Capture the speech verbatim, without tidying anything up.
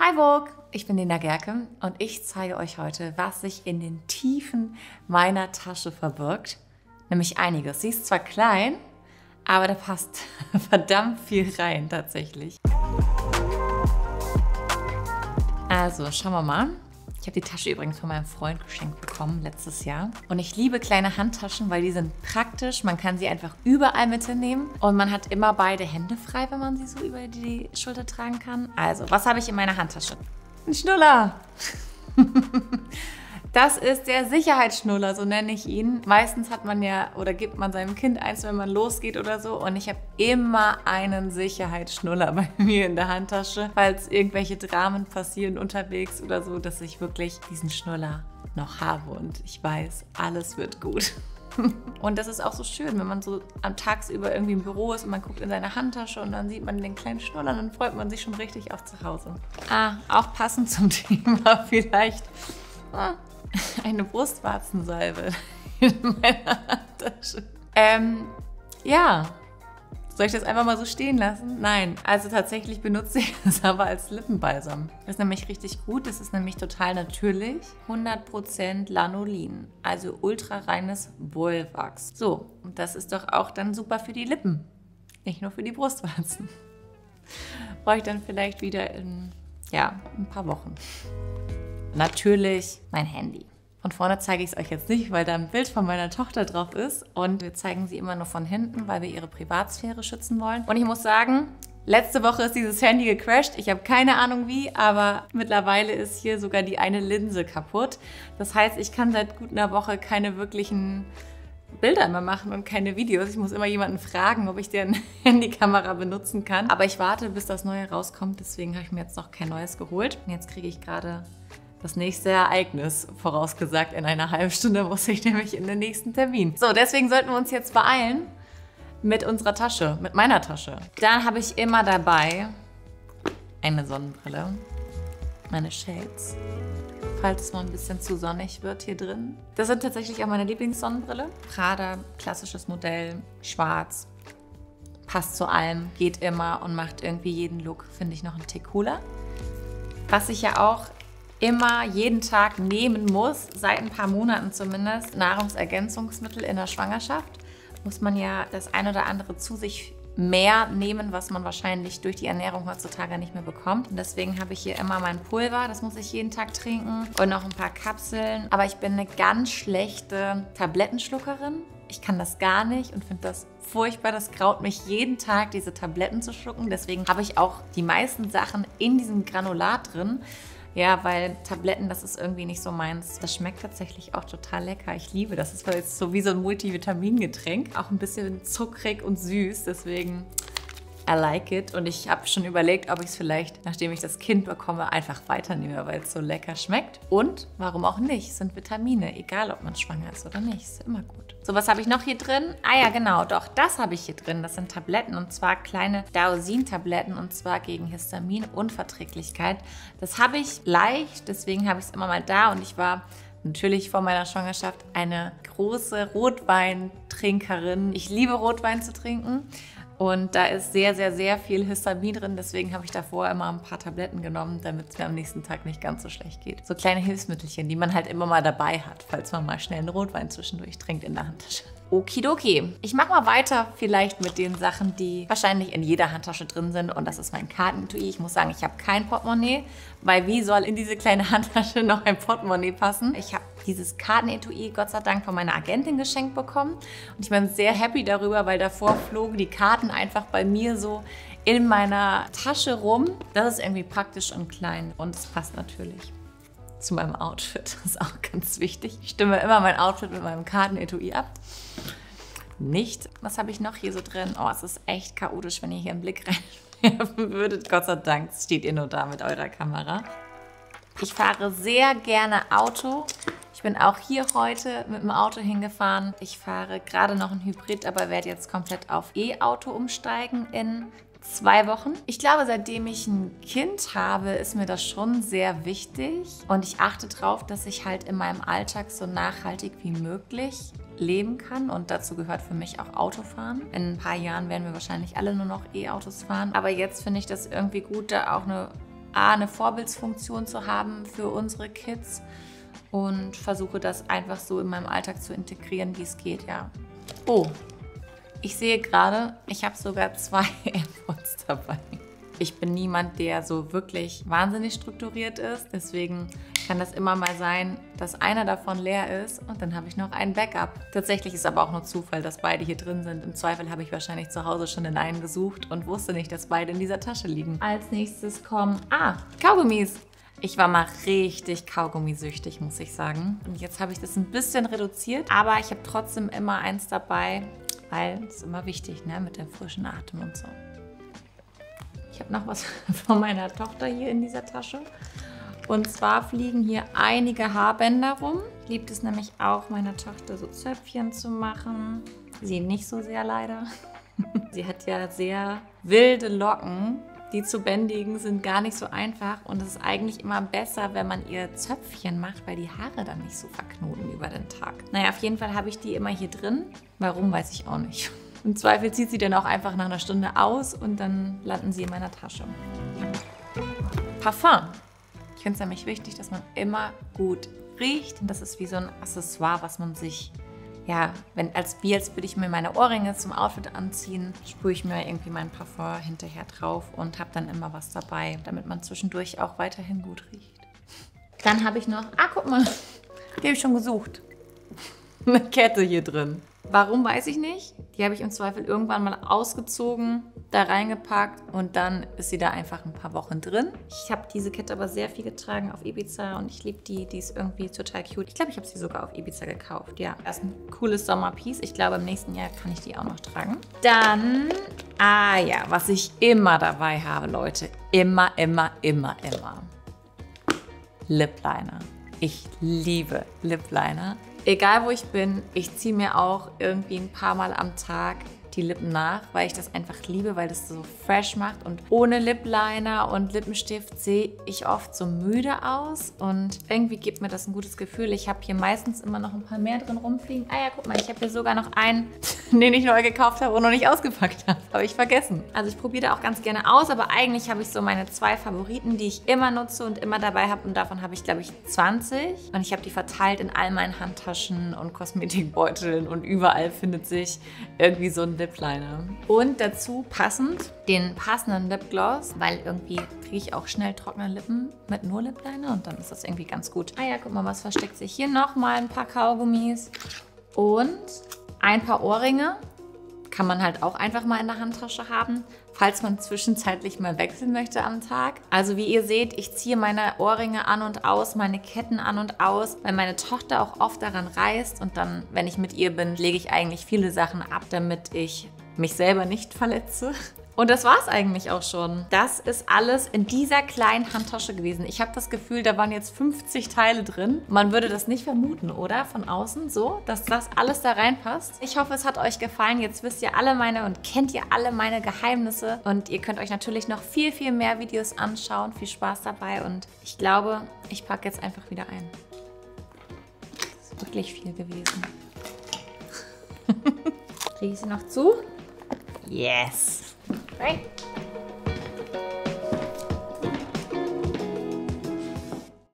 Hi Vogue, ich bin Lena Gerke und ich zeige euch heute, was sich in den Tiefen meiner Tasche verbirgt. Nämlich einiges. Sie ist zwar klein, aber da passt verdammt viel rein tatsächlich. Also, schauen wir mal. Ich habe die Tasche übrigens von meinem Freund geschenkt bekommen letztes Jahr. Und ich liebe kleine Handtaschen, weil die sind praktisch. Man kann sie einfach überall mitnehmen. Und man hat immer beide Hände frei, wenn man sie so über die Schulter tragen kann. Also, was habe ich in meiner Handtasche? Ein Schnuller! Das ist der Sicherheitsschnuller, so nenne ich ihn. Meistens hat man ja oder gibt man seinem Kind eins, wenn man losgeht oder so. Und ich habe immer einen Sicherheitsschnuller bei mir in der Handtasche, falls irgendwelche Dramen passieren unterwegs oder so, dass ich wirklich diesen Schnuller noch habe und ich weiß, alles wird gut. Und das ist auch so schön, wenn man so am Tagsüber irgendwie im Büro ist und man guckt in seine Handtasche und dann sieht man den kleinen Schnuller und dann freut man sich schon richtig auf zu Hause. Ah, auch passend zum Thema vielleicht. Ah. Eine Brustwarzensalbe in meiner Handtasche. Ähm, ja. Soll ich das einfach mal so stehen lassen? Nein. Also tatsächlich benutze ich das aber als Lippenbalsam. Das ist nämlich richtig gut. Das ist nämlich total natürlich. hundert Prozent Lanolin. Also ultra reines Wollwachs. So, und das ist doch auch dann super für die Lippen. Nicht nur für die Brustwarzen. Brauche ich dann vielleicht wieder in, ja, ein paar Wochen. Natürlich mein Handy. Von vorne zeige ich es euch jetzt nicht, weil da ein Bild von meiner Tochter drauf ist. Und wir zeigen sie immer nur von hinten, weil wir ihre Privatsphäre schützen wollen. Und ich muss sagen, letzte Woche ist dieses Handy gecrashed. Ich habe keine Ahnung wie, aber mittlerweile ist hier sogar die eine Linse kaputt. Das heißt, ich kann seit gut einer Woche keine wirklichen Bilder mehr machen und keine Videos. Ich muss immer jemanden fragen, ob ich deren Handykamera benutzen kann. Aber ich warte, bis das neue rauskommt. Deswegen habe ich mir jetzt noch kein neues geholt. Und jetzt kriege ich gerade das nächste Ereignis vorausgesagt. In einer halben Stunde muss ich nämlich in den nächsten Termin. So, deswegen sollten wir uns jetzt beeilen mit unserer Tasche, mit meiner Tasche. Dann habe ich immer dabei eine Sonnenbrille, meine Shades, falls es mal ein bisschen zu sonnig wird hier drin. Das sind tatsächlich auch meine Lieblingssonnenbrille. Prada, klassisches Modell, schwarz, passt zu allem, geht immer und macht irgendwie jeden Look, finde ich, noch einen Tick cooler. Was ich ja auch immer jeden Tag nehmen muss, seit ein paar Monaten zumindest, Nahrungsergänzungsmittel in der Schwangerschaft, muss man ja das ein oder andere zu sich mehr nehmen, was man wahrscheinlich durch die Ernährung heutzutage nicht mehr bekommt. Und deswegen habe ich hier immer mein Pulver, das muss ich jeden Tag trinken und noch ein paar Kapseln. Aber ich bin eine ganz schlechte Tablettenschluckerin. Ich kann das gar nicht und finde das furchtbar. Das graut mich jeden Tag, diese Tabletten zu schlucken. Deswegen habe ich auch die meisten Sachen in diesem Granulat drin. Ja, weil Tabletten, das ist irgendwie nicht so meins. Das schmeckt tatsächlich auch total lecker. Ich liebe das. Das ist jetzt so wie so ein Multivitamingetränk. Auch ein bisschen zuckrig und süß. Deswegen, I like it. Und ich habe schon überlegt, ob ich es vielleicht, nachdem ich das Kind bekomme, einfach weiternehme, weil es so lecker schmeckt. Und warum auch nicht? Es sind Vitamine, egal ob man schwanger ist oder nicht. Ist immer gut. So, was habe ich noch hier drin? Ah ja, genau, doch, das habe ich hier drin. Das sind Tabletten und zwar kleine Daosin-Tabletten und zwar gegen Histaminunverträglichkeit. Das habe ich leicht, deswegen habe ich es immer mal da und ich war natürlich vor meiner Schwangerschaft eine große Rotweintrinkerin. Ich liebe Rotwein zu trinken. Und da ist sehr, sehr, sehr viel Histamin drin. Deswegen habe ich davor immer ein paar Tabletten genommen, damit es mir am nächsten Tag nicht ganz so schlecht geht. So kleine Hilfsmittelchen, die man halt immer mal dabei hat, falls man mal schnell einen Rotwein zwischendurch trinkt in der Handtasche. Okidoki. Ich mache mal weiter vielleicht mit den Sachen, die wahrscheinlich in jeder Handtasche drin sind. Und das ist mein Kartenetui. Ich muss sagen, ich habe kein Portemonnaie, weil wie soll in diese kleine Handtasche noch ein Portemonnaie passen? Ich habe dieses Kartenetui Gott sei Dank von meiner Agentin geschenkt bekommen. Und ich bin sehr happy darüber, weil davor flogen die Karten einfach bei mir so in meiner Tasche rum. Das ist irgendwie praktisch und klein und es passt natürlich zu meinem Outfit. Das ist auch ganz wichtig. Ich stimme immer mein Outfit mit meinem Kartenetui ab. Nicht. Was habe ich noch hier so drin? Oh, es ist echt chaotisch, wenn ihr hier einen Blick reinwerfen würdet. Gott sei Dank steht ihr nur da mit eurer Kamera. Ich fahre sehr gerne Auto. Ich bin auch hier heute mit dem Auto hingefahren. Ich fahre gerade noch ein Hybrid, aber werde jetzt komplett auf E-Auto umsteigen in zwei Wochen. Ich glaube, seitdem ich ein Kind habe, ist mir das schon sehr wichtig. Und ich achte darauf, dass ich halt in meinem Alltag so nachhaltig wie möglich leben kann. Und dazu gehört für mich auch Autofahren. In ein paar Jahren werden wir wahrscheinlich alle nur noch E-Autos fahren. Aber jetzt finde ich das irgendwie gut, da auch eine A, eine Vorbildsfunktion zu haben für unsere Kids und versuche das einfach so in meinem Alltag zu integrieren, wie es geht, ja. Oh, ich sehe gerade, ich habe sogar zwei AirPods dabei. Ich bin niemand, der so wirklich wahnsinnig strukturiert ist, deswegen kann das immer mal sein, dass einer davon leer ist und dann habe ich noch einen Backup. Tatsächlich ist aber auch nur Zufall, dass beide hier drin sind. Im Zweifel habe ich wahrscheinlich zu Hause schon den einen gesucht und wusste nicht, dass beide in dieser Tasche liegen. Als nächstes kommen, ah, Kaugummis. Ich war mal richtig kaugummisüchtig, muss ich sagen. Und jetzt habe ich das ein bisschen reduziert, aber ich habe trotzdem immer eins dabei, weil es ist immer wichtig, ne, mit dem frischen Atem und so. Ich habe noch was von meiner Tochter hier in dieser Tasche. Und zwar fliegen hier einige Haarbänder rum. Ich liebe es nämlich auch, meiner Tochter so Zöpfchen zu machen. Sie nicht so sehr leider. Sie hat ja sehr wilde Locken. Die zu bändigen sind gar nicht so einfach. Und es ist eigentlich immer besser, wenn man ihr Zöpfchen macht, weil die Haare dann nicht so verknoten über den Tag. Naja, auf jeden Fall habe ich die immer hier drin. Warum, weiß ich auch nicht. Im Zweifel zieht sie dann auch einfach nach einer Stunde aus und dann landen sie in meiner Tasche. Parfum. Ich finde es nämlich wichtig, dass man immer gut riecht. Und das ist wie so ein Accessoire, was man sich, ja, wenn, als, wie als würde ich mir meine Ohrringe zum Outfit anziehen, sprühe ich mir irgendwie mein Parfum hinterher drauf und habe dann immer was dabei, damit man zwischendurch auch weiterhin gut riecht. Dann habe ich noch, ah, guck mal, die habe ich schon gesucht. Eine Kette hier drin. Warum, weiß ich nicht. Die habe ich im Zweifel irgendwann mal ausgezogen, da reingepackt und dann ist sie da einfach ein paar Wochen drin. Ich habe diese Kette aber sehr viel getragen auf Ibiza und ich liebe die. Die ist irgendwie total cute. Ich glaube, ich habe sie sogar auf Ibiza gekauft. Ja, das ist ein cooles Sommerpiece. Ich glaube, im nächsten Jahr kann ich die auch noch tragen. Dann, ah ja, was ich immer dabei habe, Leute. Immer, immer, immer, immer. Lip Liner. Ich liebe Lip Liner. Egal wo ich bin, ich ziehe mir auch irgendwie ein paar Mal am Tag die Lippen nach, weil ich das einfach liebe, weil das so fresh macht. Und ohne Lip Liner und Lippenstift sehe ich oft so müde aus und irgendwie gibt mir das ein gutes Gefühl. Ich habe hier meistens immer noch ein paar mehr drin rumfliegen. Ah ja, guck mal, ich habe hier sogar noch einen, den ich neu gekauft habe und noch nicht ausgepackt habe. Habe ich vergessen. Also ich probiere da auch ganz gerne aus, aber eigentlich habe ich so meine zwei Favoriten, die ich immer nutze und immer dabei habe. Und davon habe ich, glaube ich, zwanzig. Und ich habe die verteilt in all meinen Handtaschen und Kosmetikbeuteln und überall findet sich irgendwie so ein Lip Liner. Und dazu passend den passenden Lipgloss, weil irgendwie kriege ich auch schnell trockene Lippen mit nur Lip Liner und dann ist das irgendwie ganz gut. Ah ja, guck mal, was versteckt sich hier noch mal ein paar Kaugummis und ein paar Ohrringe. Kann man halt auch einfach mal in der Handtasche haben, falls man zwischenzeitlich mal wechseln möchte am Tag. Also wie ihr seht, ich ziehe meine Ohrringe an und aus, meine Ketten an und aus, weil meine Tochter auch oft daran reißt und dann, wenn ich mit ihr bin, lege ich eigentlich viele Sachen ab, damit ich mich selber nicht verletze. Und das war es eigentlich auch schon. Das ist alles in dieser kleinen Handtasche gewesen. Ich habe das Gefühl, da waren jetzt fünfzig Teile drin. Man würde das nicht vermuten, oder? Von außen so, dass das alles da reinpasst. Ich hoffe, es hat euch gefallen. Jetzt wisst ihr alle meine und kennt ihr alle meine Geheimnisse. Und ihr könnt euch natürlich noch viel, viel mehr Videos anschauen. Viel Spaß dabei. Und ich glaube, ich packe jetzt einfach wieder ein. Das ist wirklich viel gewesen. Kriege ich sie noch zu? Yes! Right?